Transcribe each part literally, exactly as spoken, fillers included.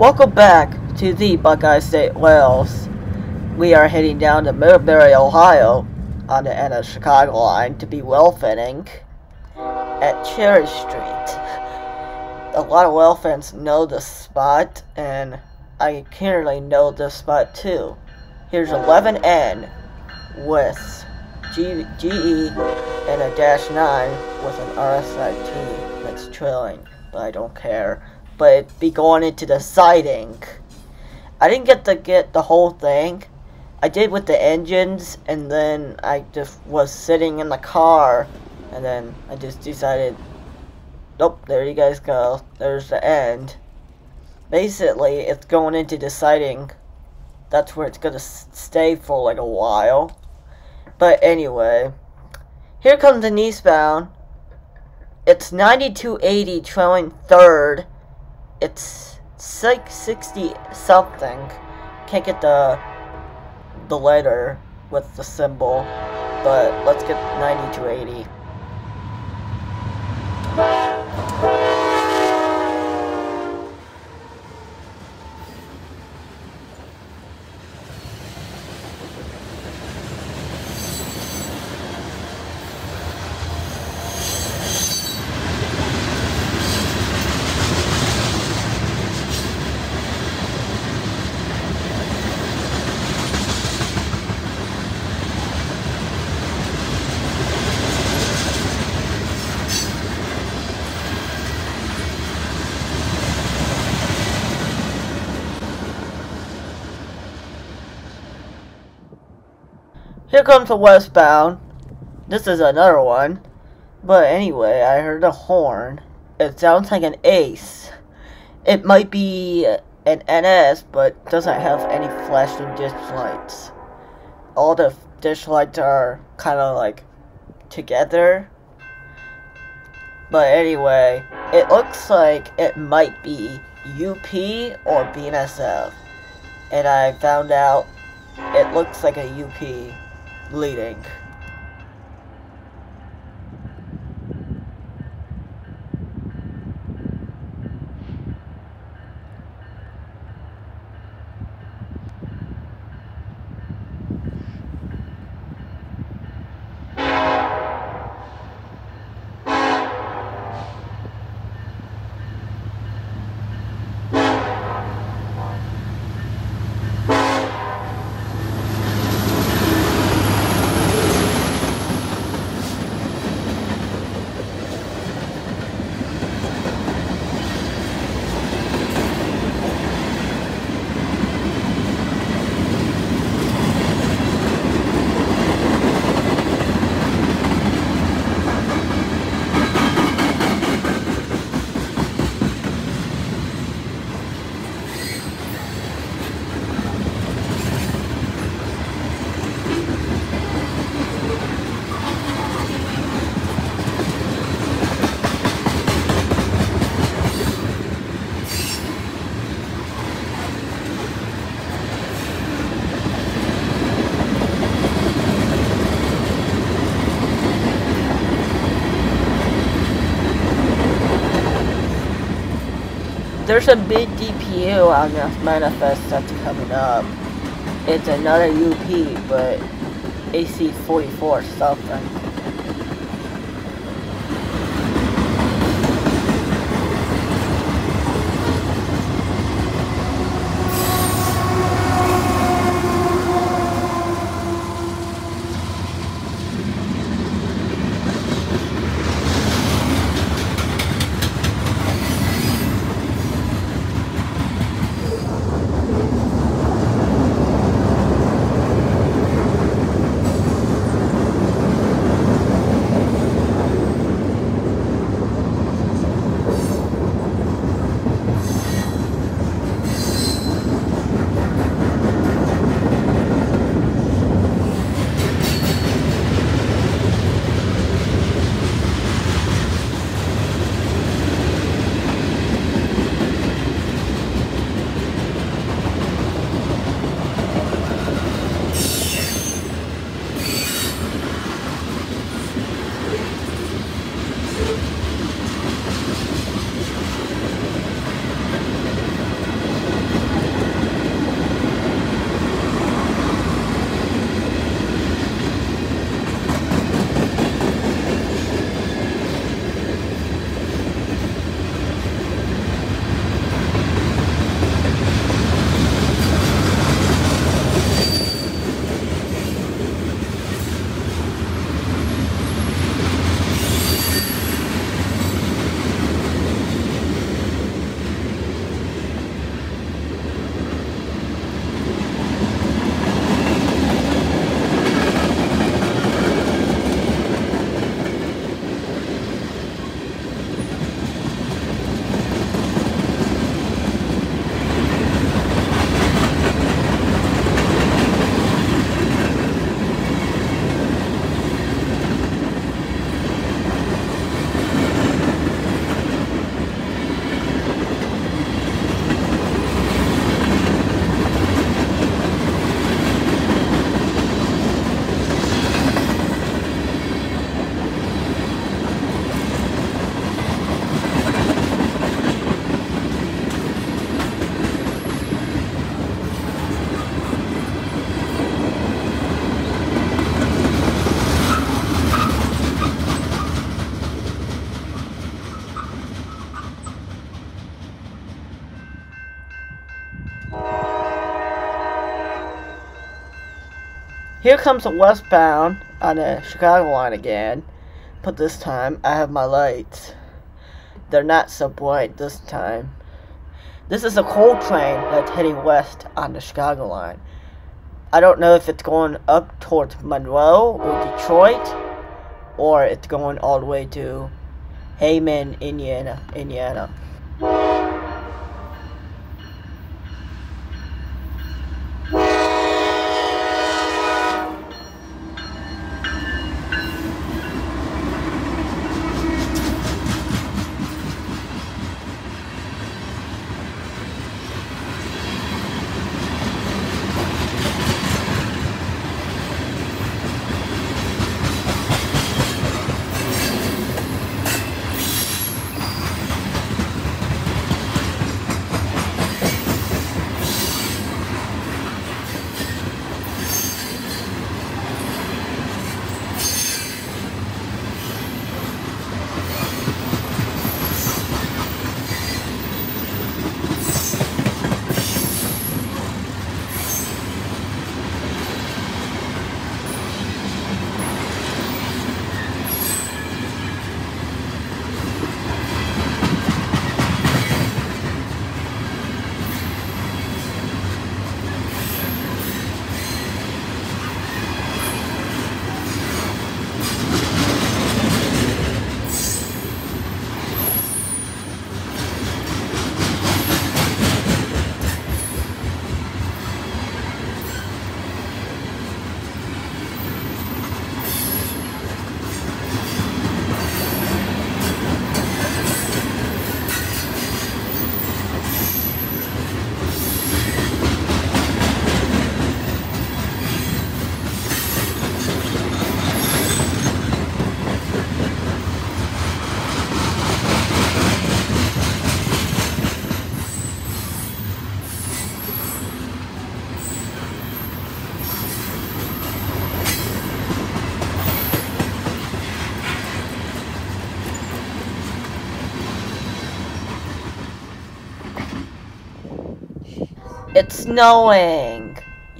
Welcome back to the Buckeye State Wales. We are heading down to Millbury, Ohio on the end of the Chicago line to be Railfanning at Cherry Street. A lot of Rail fans know this spot, and I currently know this spot too. Here's eleven N with G GE and a dash nine with an R S I T that's trailing, but I don't care. But it'd be going into the siding. I didn't get to get the whole thing. I did with the engines, and then I just was sitting in the car, and then I just decided, nope, there you guys go. There's the end. Basically, it's going into the siding. That's where it's gonna stay for like a while. But anyway, here comes the eastbound. It's ninety-two eighty trailing third. It's six sixty something. Can't get the the letter with the symbol, but let's get ninety-two eighty. Here comes the westbound. This is another one. But anyway, I heard a horn. It sounds like an ace. It might be an N S, but doesn't have any flashing dish lights. All the dish lights are kind of like together. But anyway, it looks like it might be U P or B N S F. And I found out it looks like a U P leading. There's a Mid D P U on the manifest that's coming up. It's another U P, but A C forty-four something. Here comes a westbound on the Chicago line again, but this time I have my lights. They're not so bright this time. This is a coal train that's heading west on the Chicago line. I don't know if it's going up towards Monroe or Detroit, or it's going all the way to Hayman, Indiana, Indiana. It's snowing!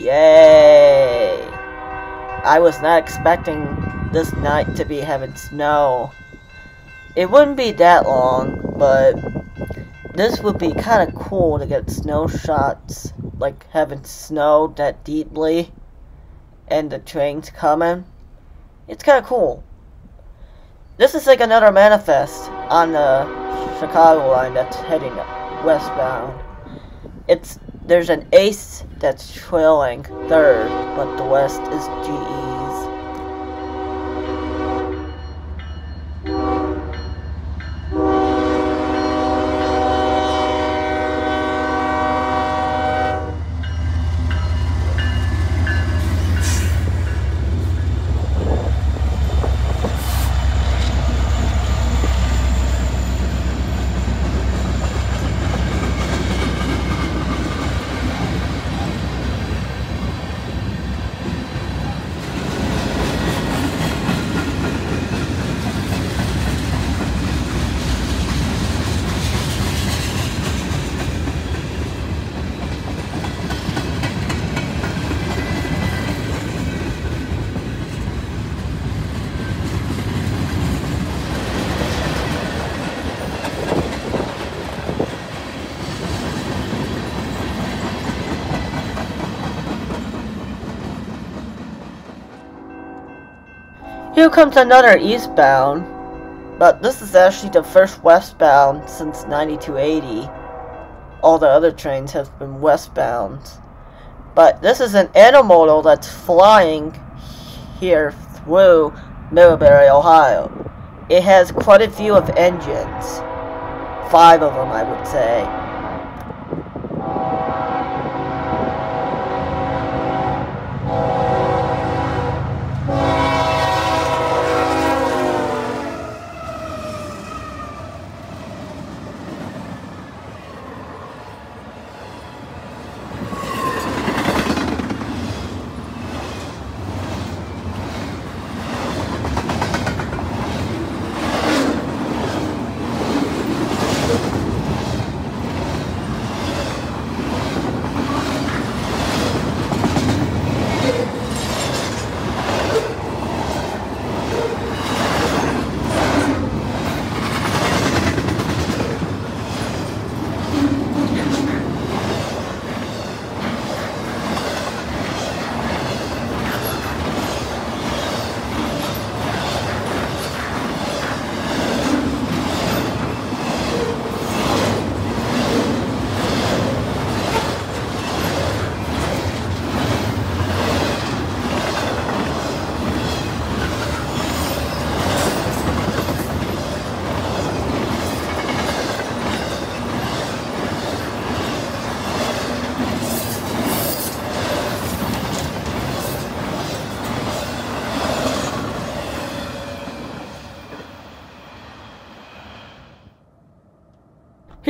Yay! I was not expecting this night to be having snow. It wouldn't be that long, but this would be kind of cool to get snow shots, like having snow that deeply and the trains coming. It's kind of cool. This is like another manifest on the Chicago line that's heading westbound. It's There's an ace that's trailing third, but the west is G E's. Here comes another eastbound, but this is actually the first westbound since ninety-two eighty. All the other trains have been westbound. But this is an Intermodal that's flying here through Millbury, Ohio. It has quite a few of engines. Five of them, I would say.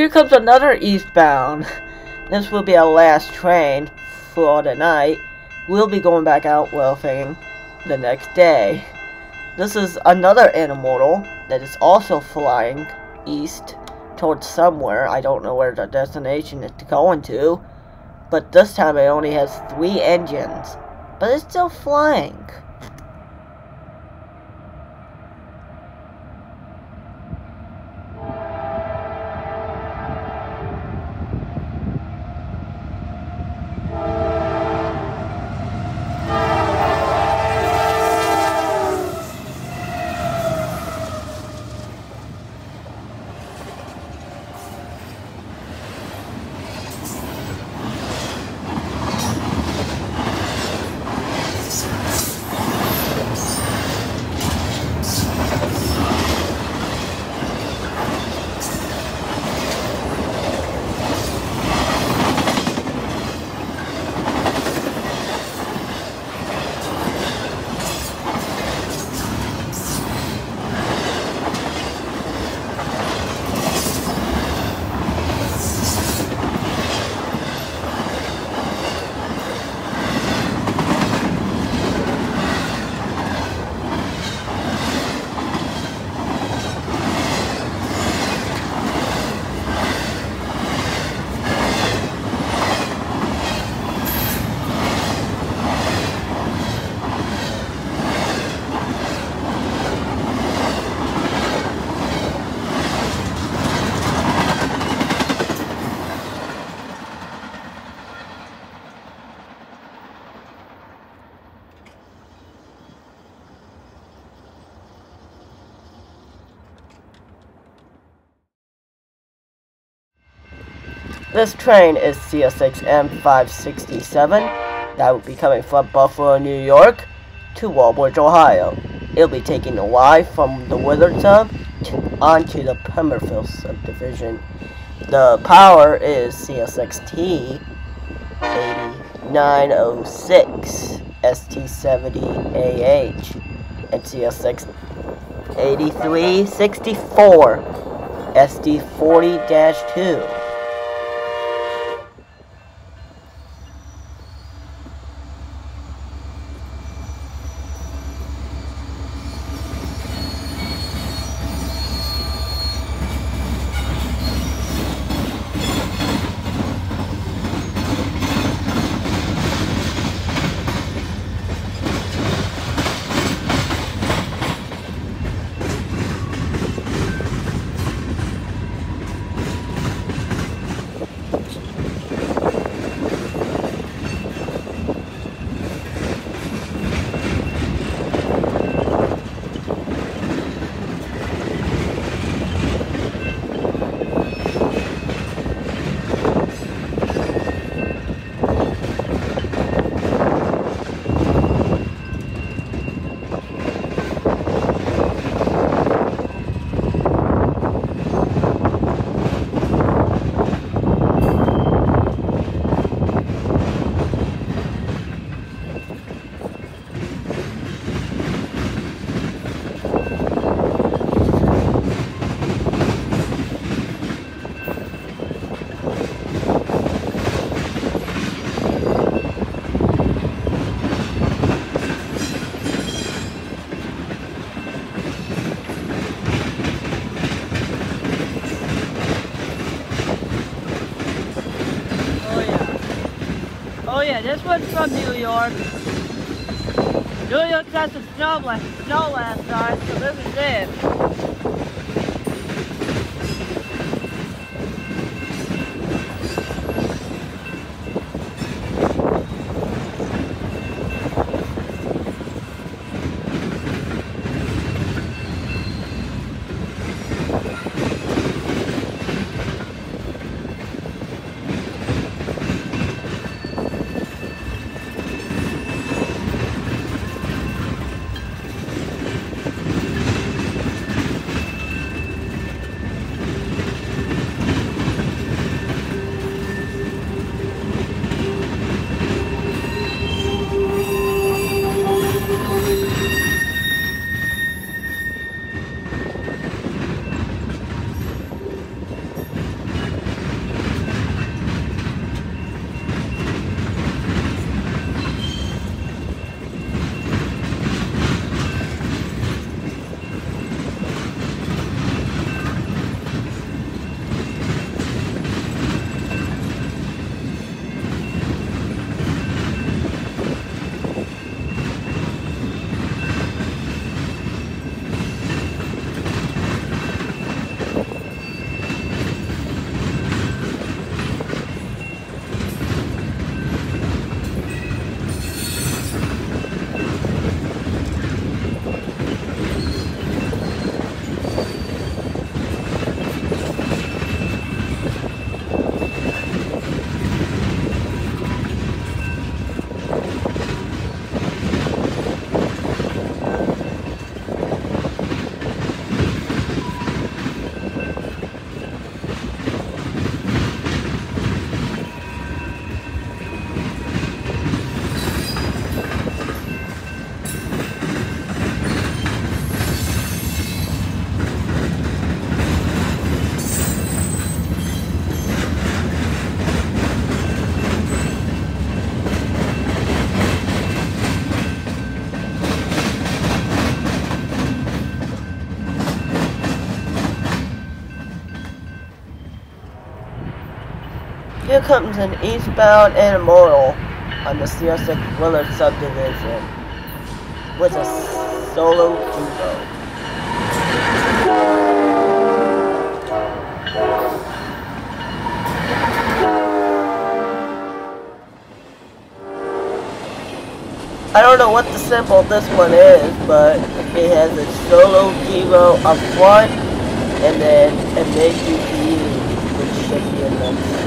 Here comes another eastbound. This will be our last train for the night. We'll be going back out Railfanning the next day. This is another intermodal that is also flying east towards somewhere. I don't know where the destination is going to, but this time it only has three engines, but it's still flying. This train is C S X M five sixty-seven. That will be coming from Buffalo, New York to Woolwich, Ohio. It'll be taking the Y from the Willard sub onto the Pemberville subdivision. The power is C S X T eighty-nine oh six S T seventy A H and C S X eighty-three sixty-four S D forty dash two. Oh yeah, this one's from New York. New York had some snow last, snow last time, so this is it. Here comes an eastbound Intermodal on the C S six Willard subdivision with a solo duo. I don't know what the symbol this one is, but it has a solo duo up front and then a Mid Dpu, which should be in the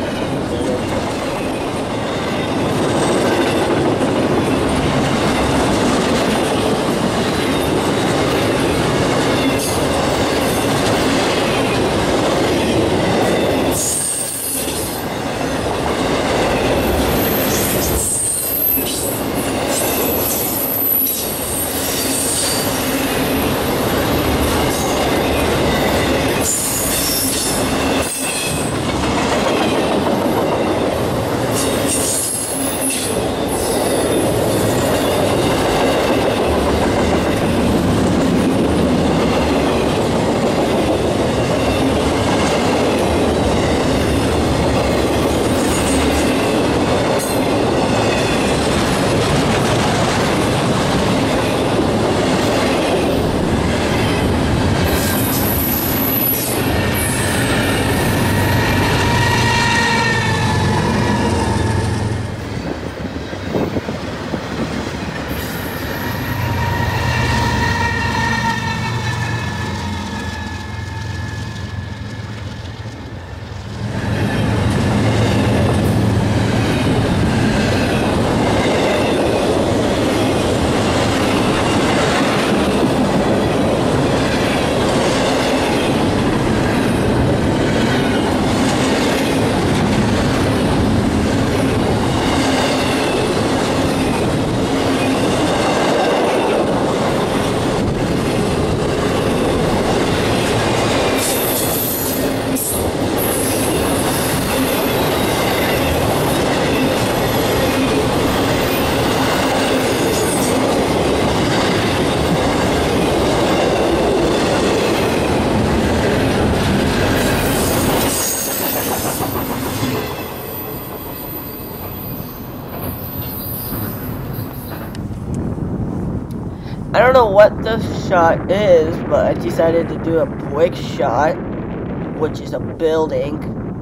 I don't know what this shot is, but I decided to do a brick shot, which is a building,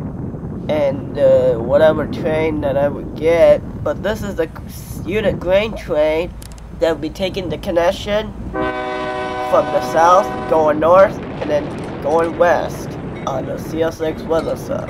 and uh, whatever train that I would get. But this is the unit grain train that will be taking the connection from the south, going north, and then going west on the C S six weather sub.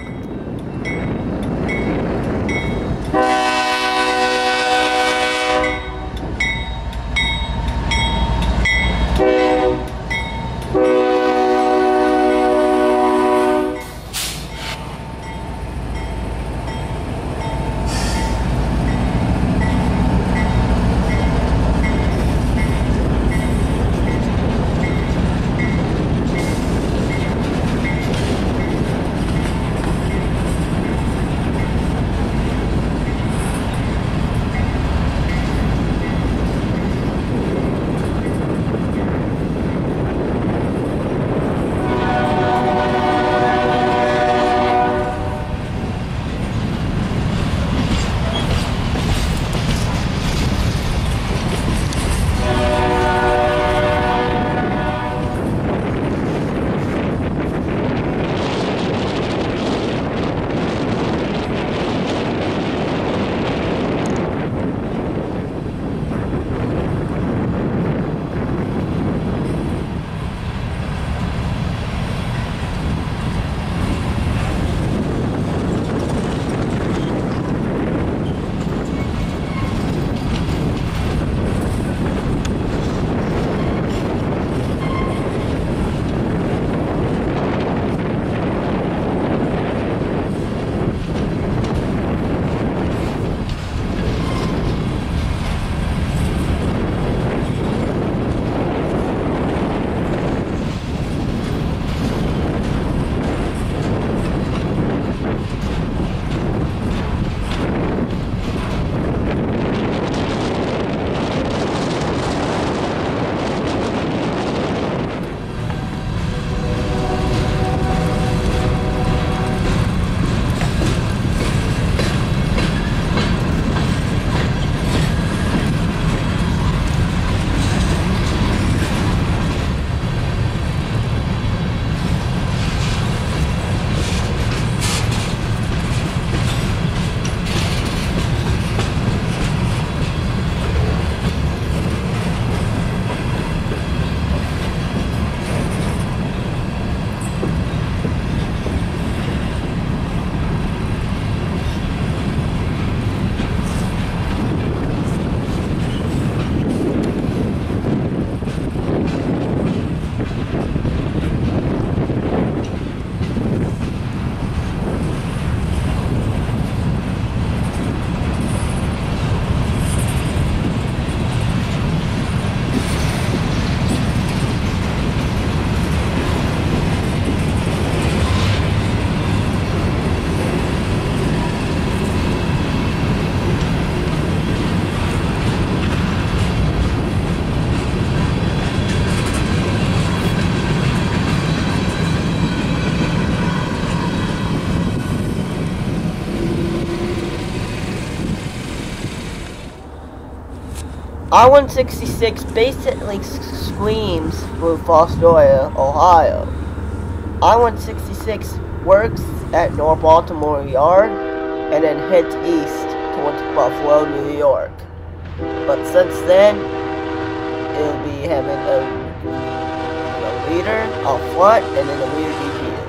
I one sixty-six basically screams through Fostoria, Ohio. I one sixty-six works at North Baltimore Yard and then heads east towards Buffalo, New York. But since then, it'll be having a, a leader up front and then a leader D P U.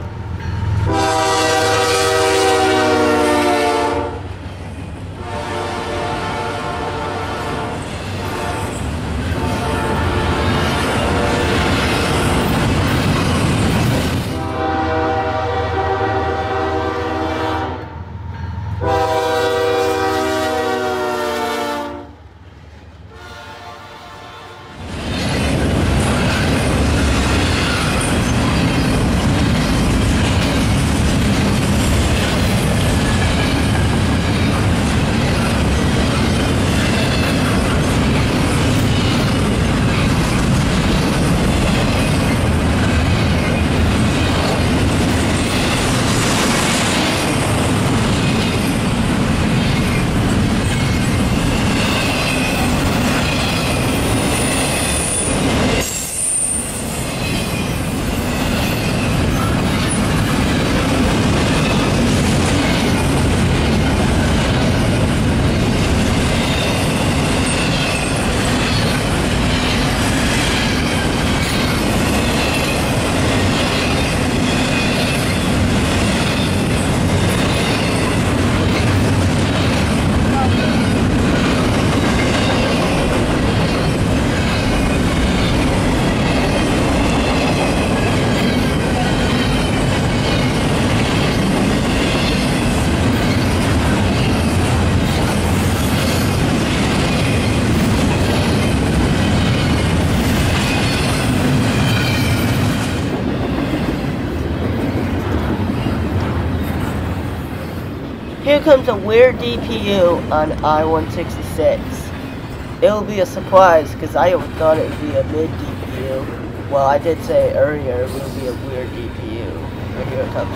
Here comes a weird D P U on I one sixty-six. It'll be a surprise because I thought it would be a mid D P U. Well, I did say earlier it would be a weird D P U. But here it comes.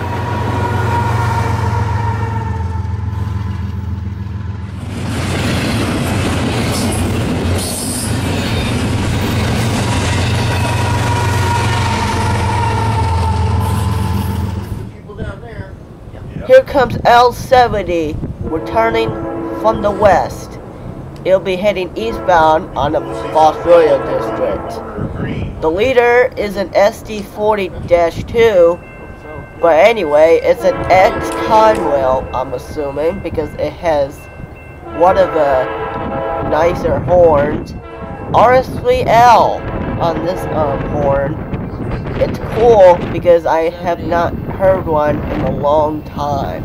Here comes L seventy, returning from the west. It'll be heading eastbound on the Fostoria district. The leader is an S D forty dash two, but anyway, it's an X Conwell, I'm assuming, because it has one of the nicer horns. R S three L on this um, horn. It's cool because I have not heard one in a long time.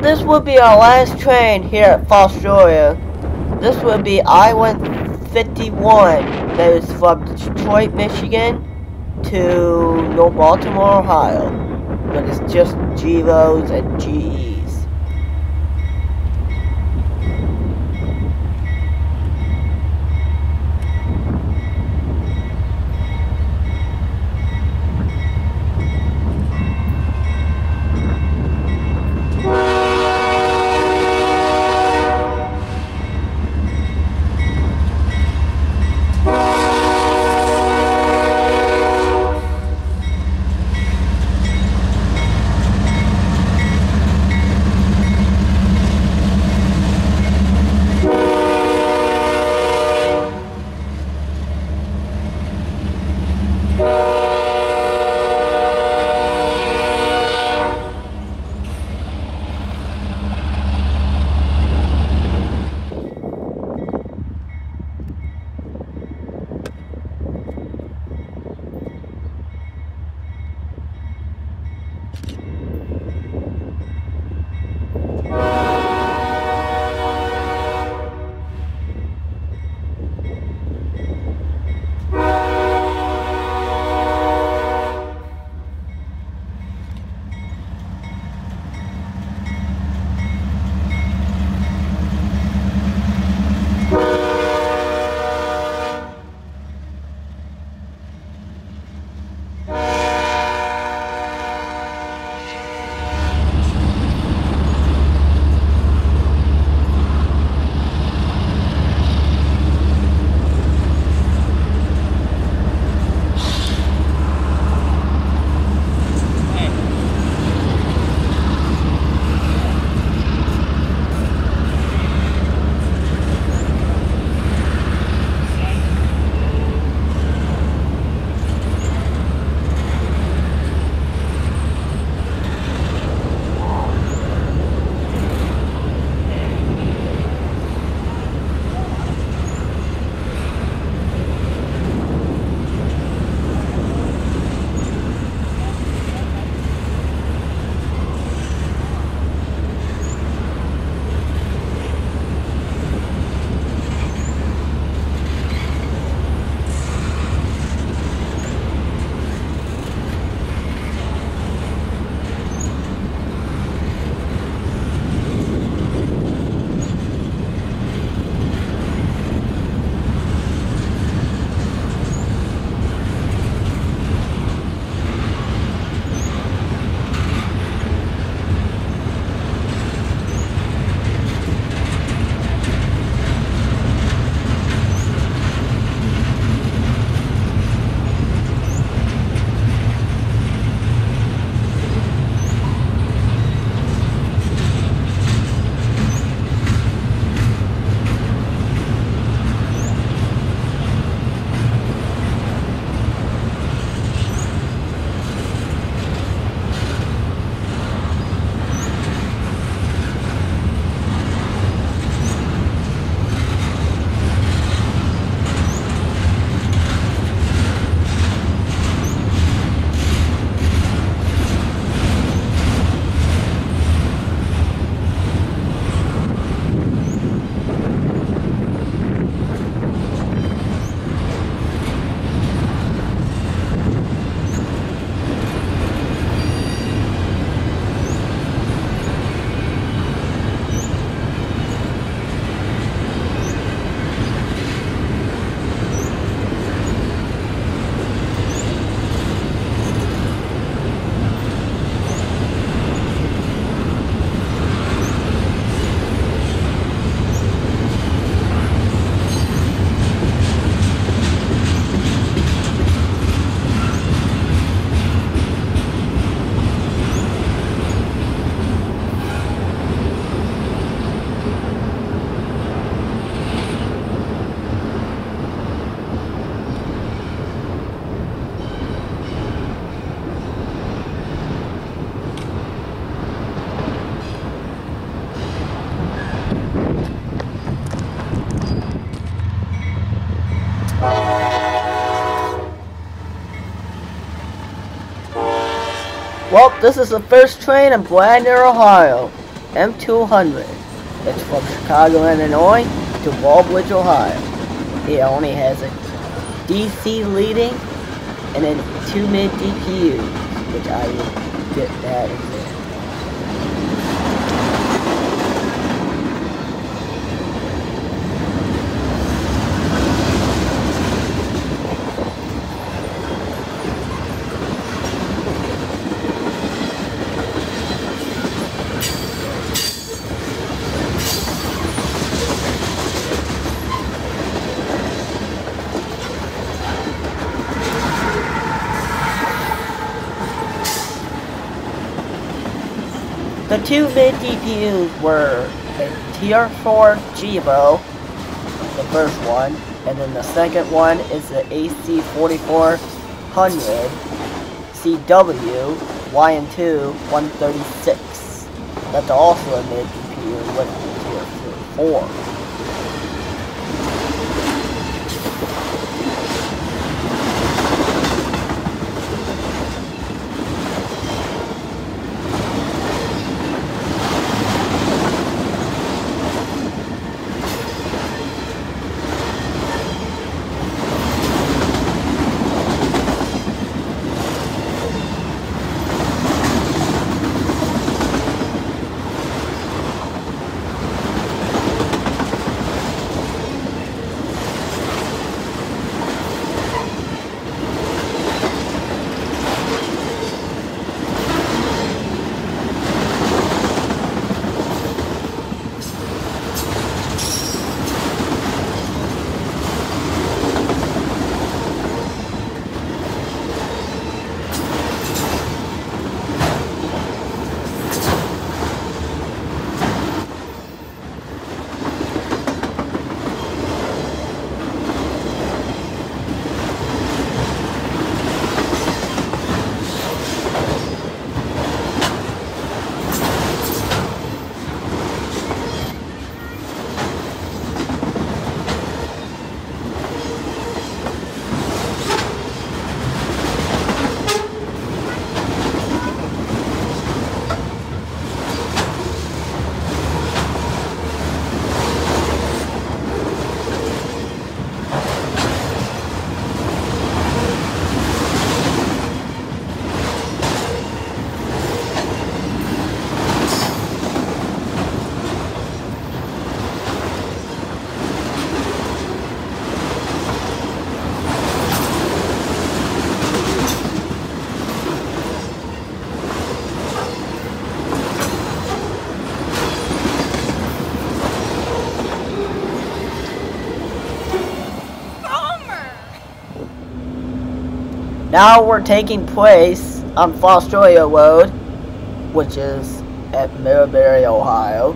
this will be our last train here at Fostoria. This will be I one fifty-one, that is from Detroit, Michigan to North Baltimore, Ohio. But it's just G Os and G Es. Well, this is the first train in Bradner, Ohio. M two hundred. It's from Chicago, Illinois to Walbridge, Ohio. It only has a D C leading and then two mid D P Us, which I will get that in there. The two mid D P Us were a Tier four Gevo, the first one, and then the second one is the A C forty-four hundred C W Y N two one thirty-six. That's also a mid D P U with Tier four. Now we're taking place on Fostoria Road, which is at Millbury, Ohio.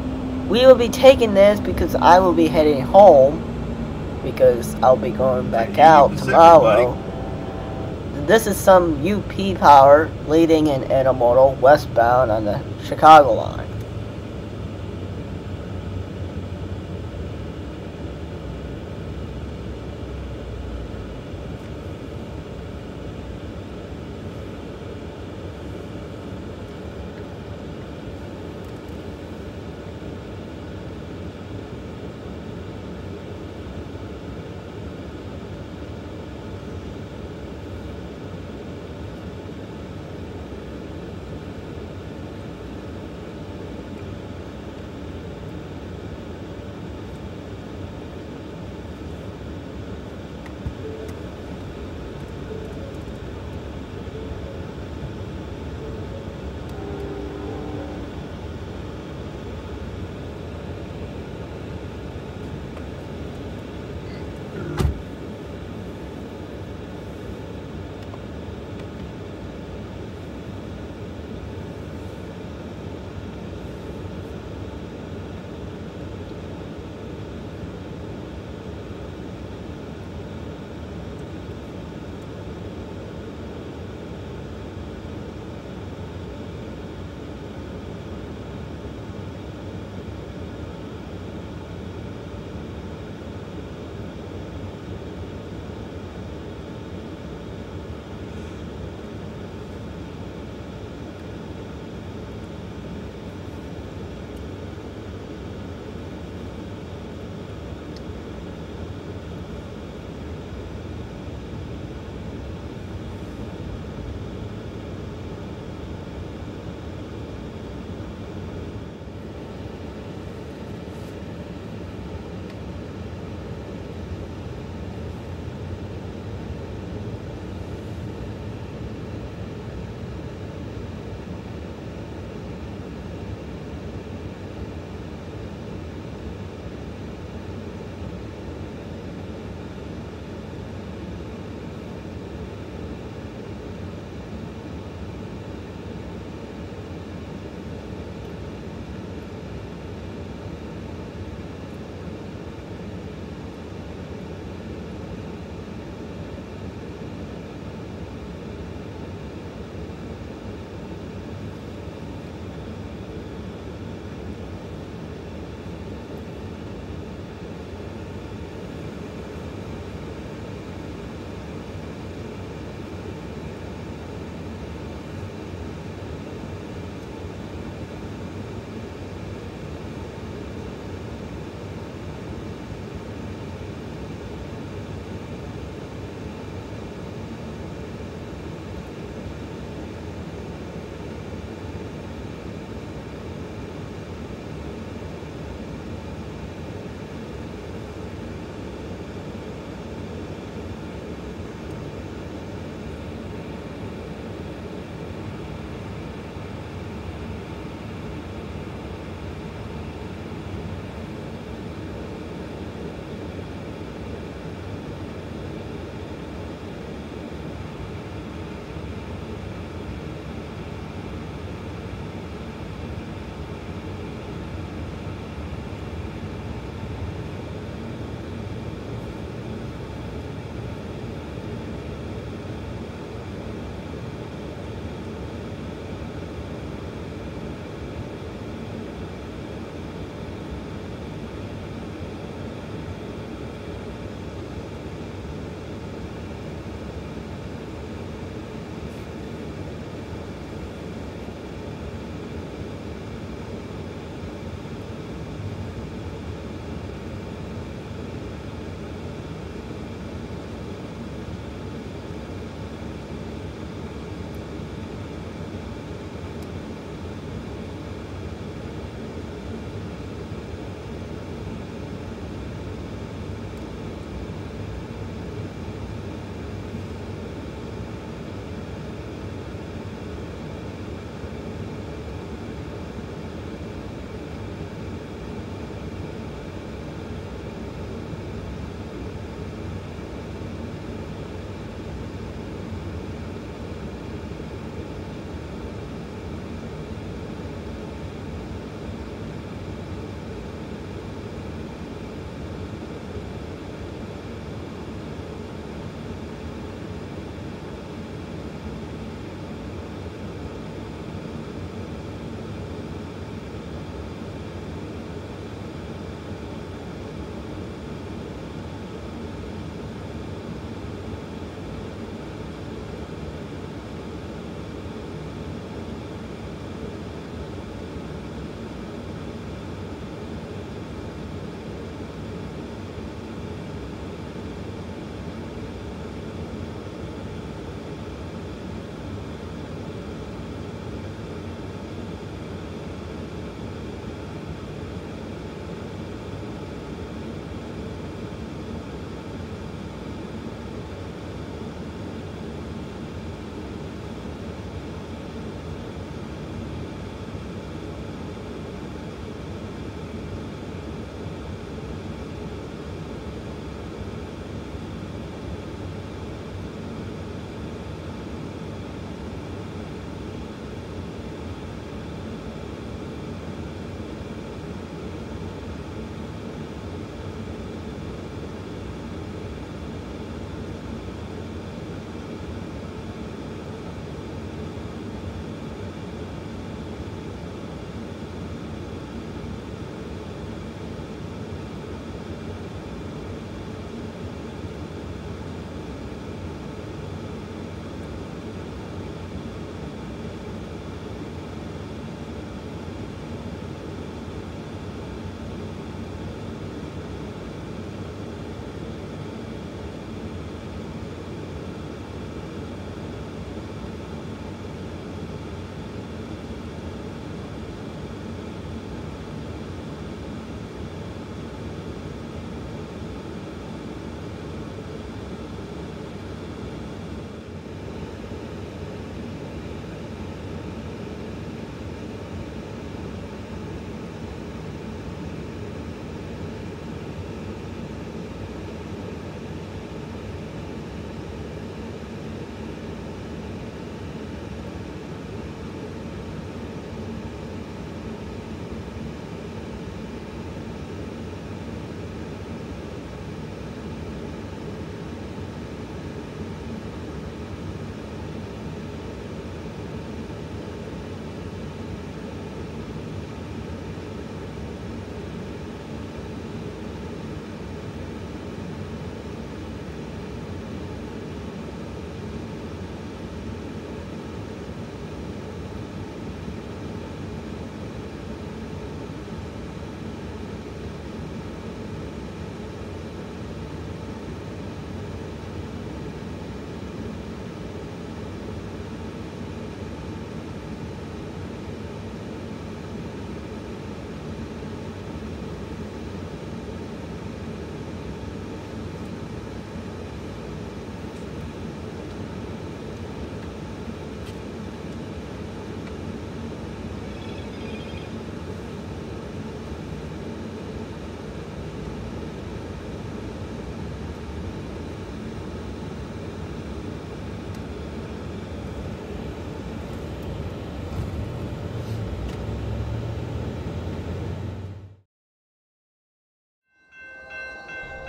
We will be taking this because I will be heading home because I'll be going back out tomorrow. This is some U P power leading in Intermodal westbound on the Chicago line.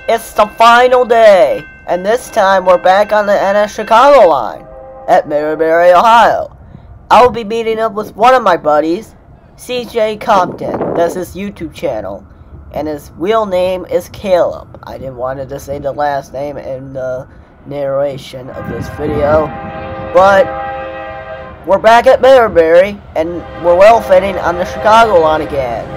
It's the final day, and this time we're back on the N S Chicago line at Millbury, Ohio. I will be meeting up with one of my buddies, C J Compton. That's his YouTube channel, and his real name is Caleb. I didn't want to say the last name in the narration of this video, but we're back at Millbury, and we're well fitting on the Chicago line again.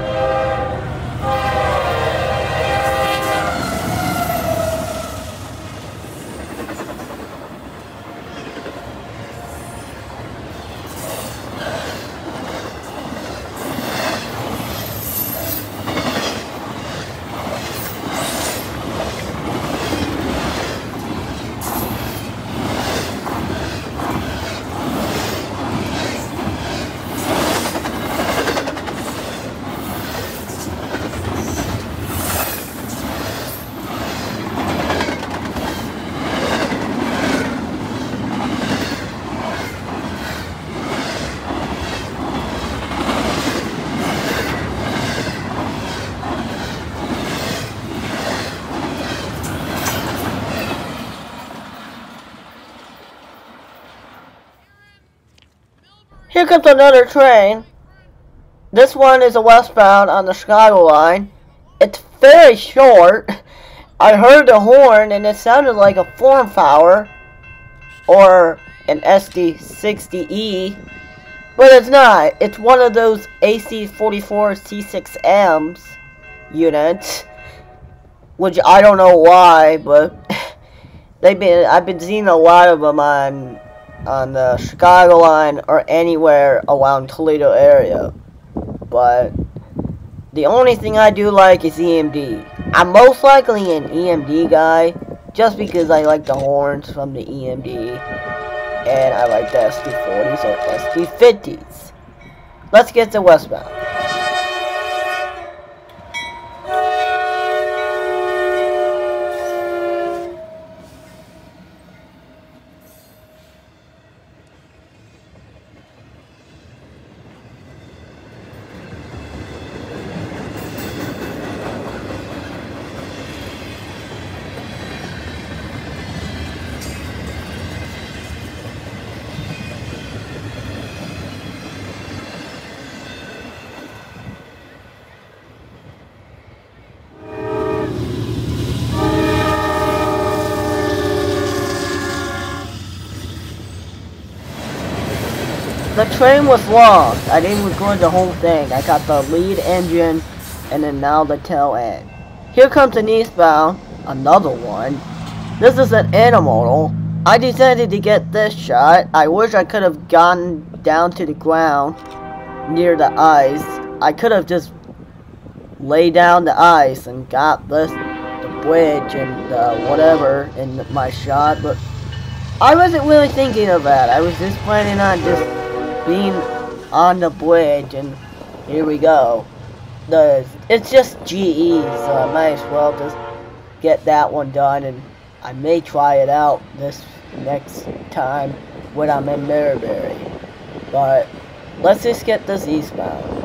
Here comes another train. This one is a westbound on the Chicago line. It's very short. I heard the horn and it sounded like a form power or an S D sixty E, but it's not. It's one of those A C forty-four C six M's units, which I don't know why, but they've been I've been seeing a lot of them on on the Chicago line or anywhere around Toledo area. But the only thing I do like is E M D. I'm most likely an E M D guy just because I like the horns from the E M D and I like the S D forties or S D fifties. Let's get to westbound. The train was long. I didn't record the whole thing. I got the lead engine and then now the tail end. Here comes an eastbound, another one. This is an Intermodal. I decided to get this shot. I wish I could have gone down to the ground near the ice. I could have just laid down the ice and got this, the bridge and uh, whatever in my shot, but I wasn't really thinking of that. I was just planning on just being on the bridge, and here we go. The it's just G E, so I might as well just get that one done, and I may try it out this next time when I'm in Millbury. But let's just get this eastbound.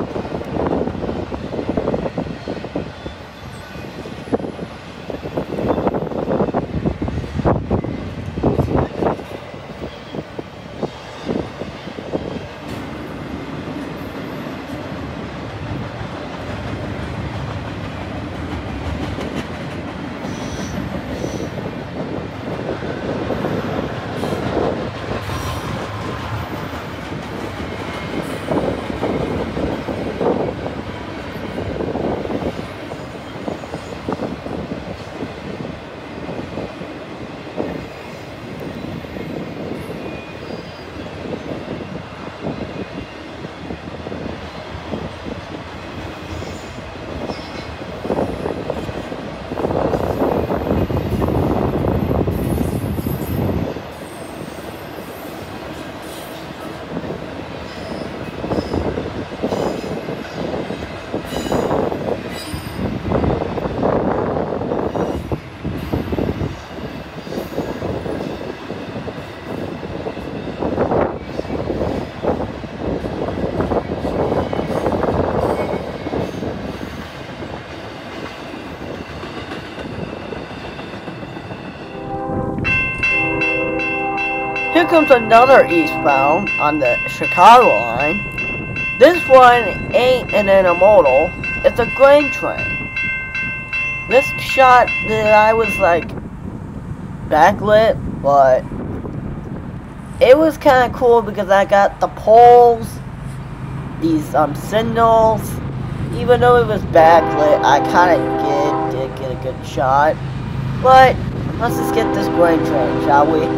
comes another eastbound on the Chicago line. This one ain't an intermodal, it's a grain train. This shot that I was like backlit, but it was kind of cool because I got the poles, these um signals. Even though it was backlit, I kind of did, did get a good shot. But let's just get this grain train, shall we?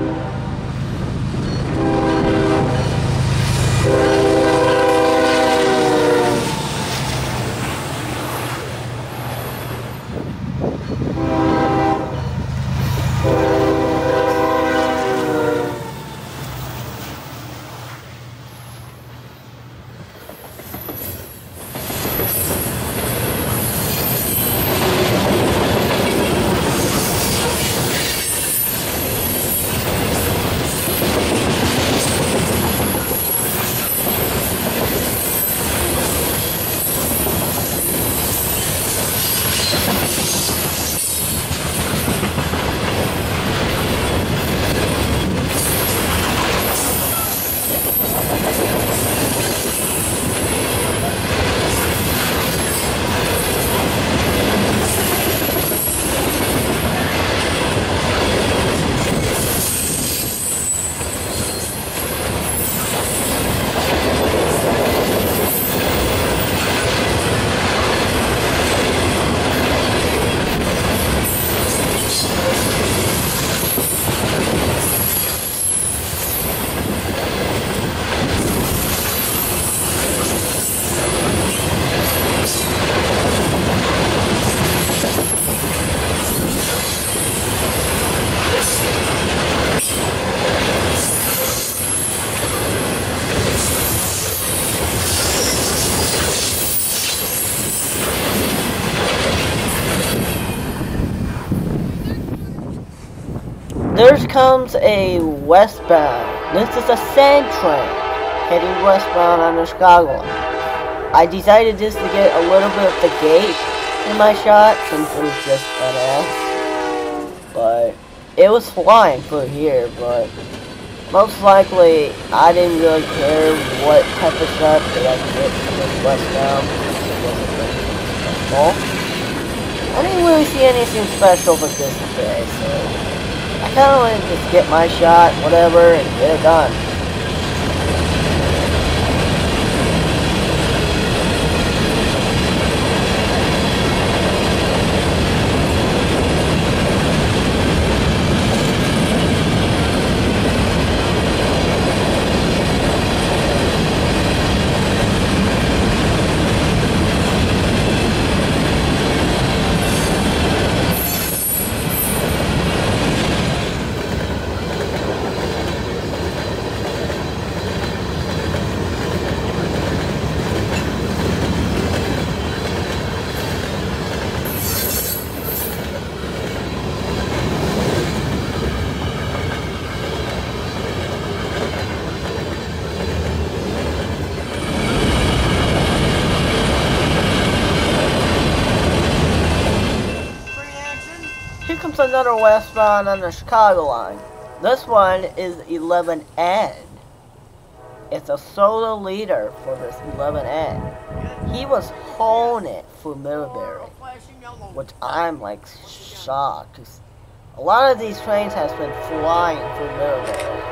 There comes a westbound. This is a sand train heading westbound on the Chicago line. I decided just to get a little bit of the gate in my shot since it was just an S. But it was flying through here, but most likely I didn't really care what type of shot that I could get from this westbound since it wasn't really special. I didn't really see anything special with this today, so I kind of wanted to just get my shot, whatever, and get it done. Another westbound on the Chicago line. This one is eleven N. It's a solo leader for this eleven N. He was hauling it for Millbury, which I'm like shocked, 'cause a lot of these trains has been flying for Millbury.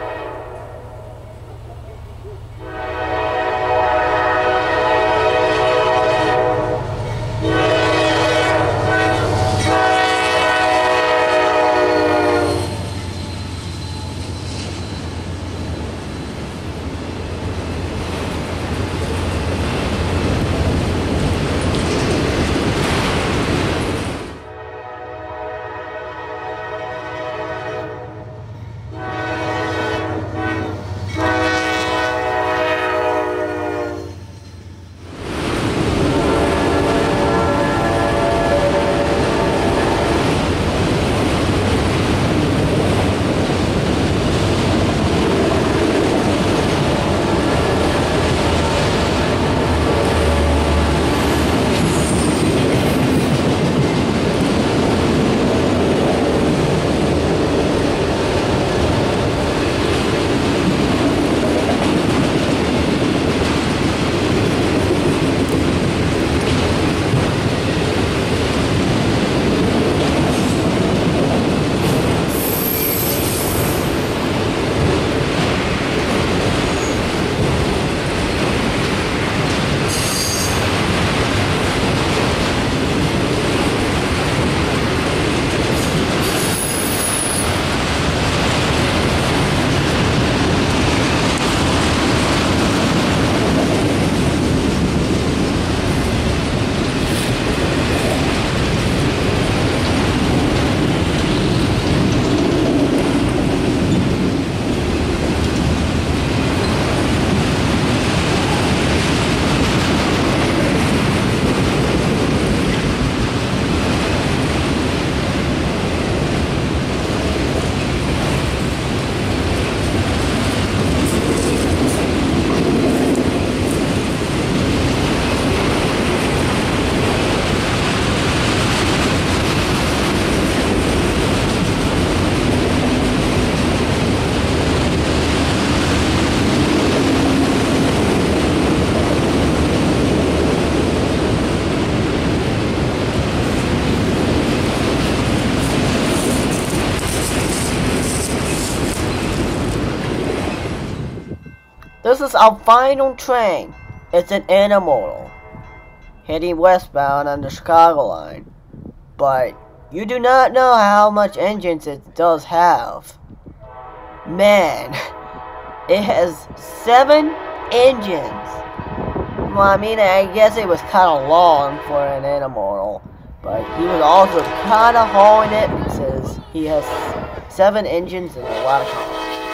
this is our final train. It's an intermodal, heading westbound on the Chicago line. But you do not know how much engines it does have. Man, it has seven engines. Well, I mean, I guess it was kind of long for an intermodal, but he was also kind of hauling it because he has seven engines and a lot of cars.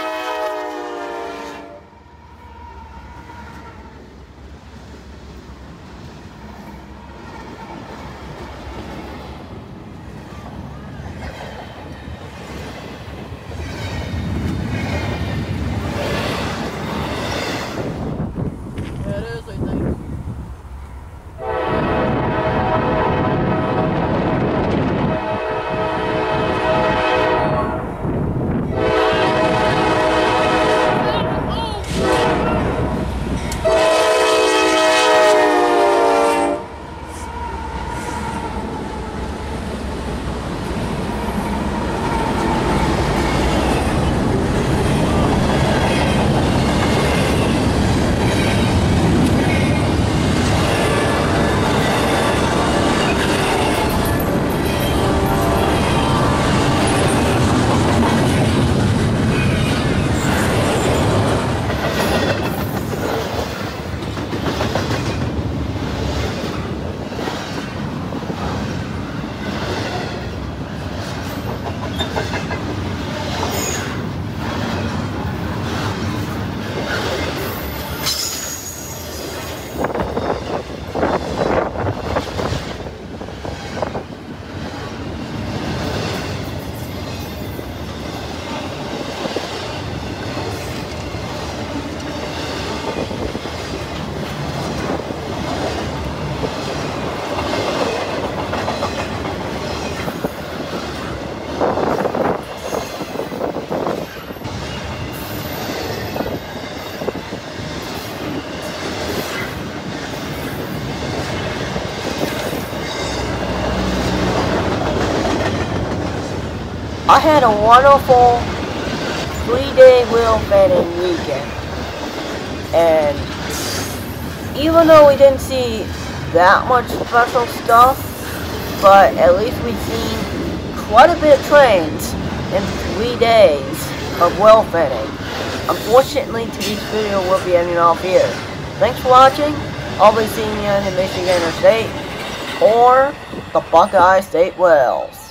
I had a wonderful three-day Railfanning weekend, and even though we didn't see that much special stuff, but at least we've seen quite a bit of trains in three days of Railfanning. Unfortunately, today's video will be ending off here. Thanks for watching. I'll be seeing you in the Michigan State or the Buckeye State Wells.